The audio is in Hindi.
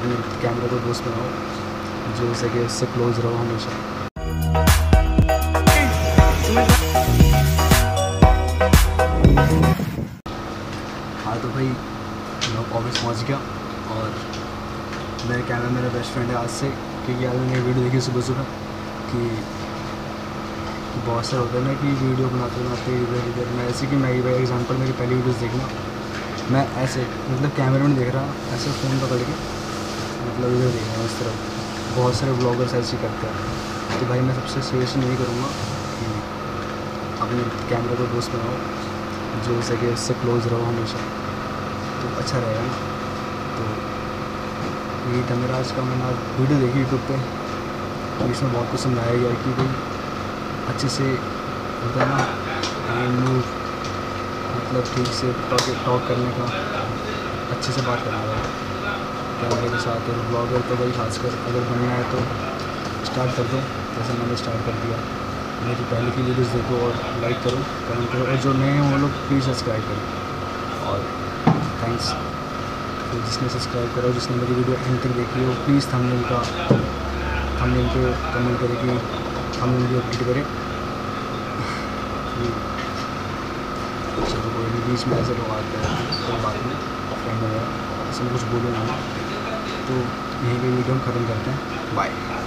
अपने कैमरे को दोस्त बनाओ, जो सके उससे क्लोज रहो हमेशा। हाँ तो भाई मैं ऑफिस पहुँच गया और मेरे कैमरा मेरा बेस्ट फ्रेंड है आज से, क्योंकि आज मैंने वीडियो देखी सुबह सुबह कि बहुत सारे होते हैं ना कि वीडियो बनाते बनाते इधर इधर, मैं ऐसे कि मैं एग्जांपल मेरी पहली वीडियोस देखना, मैं ऐसे मतलब कैमरे में देख रहा ऐसे फ़ोन पकड़ के मतलब इधर देख रहा हूँ इस तरफ। बहुत सारे ब्लॉगर्स ऐसे ही करते हैं, तो भाई मैं सबसे सजेशन यही करूँगा कि अपने कैमरे को दोस्त बनाओ, जो सके उससे क्लोज रहो हमेशा, तो अच्छा रहेगा ना। तो यही था मेरा आज का, मैंने आज वीडियो देखी यूट्यूब पे, तो इसमें बहुत कुछ समझाया गया कि भाई अच्छे से होता है ना हैंड मूव, मतलब ठीक से टॉक करने का, अच्छे से बात करना है कैमरे के साथ। और ब्लॉगर तो भाई खासकर अगर बनना है तो स्टार्ट कर दो, जैसे मैंने स्टार्ट कर दिया। मेरी पहले की वीडियोस देखो और लाइक करो, कमेंट करो, और जो नए हैं वो लोग प्लीज़ सब्सक्राइब करो। और थैंक्स तो जिसने सब्सक्राइब करो, जिसने मेरी वीडियो एंड तक देखी हो, प्लीज़ थंबनेल पे कमेंट करें कि हम वीडियो अपडेट करें। चलो कोई नहीं, बीच में ऐसे लोग आते हैं, कोई बात नहीं, फ्रेंड वगैरह ऐसे में कुछ बोलो ना, तो यहीं पे वीडियो हम ख़त्म करते हैं। बाय।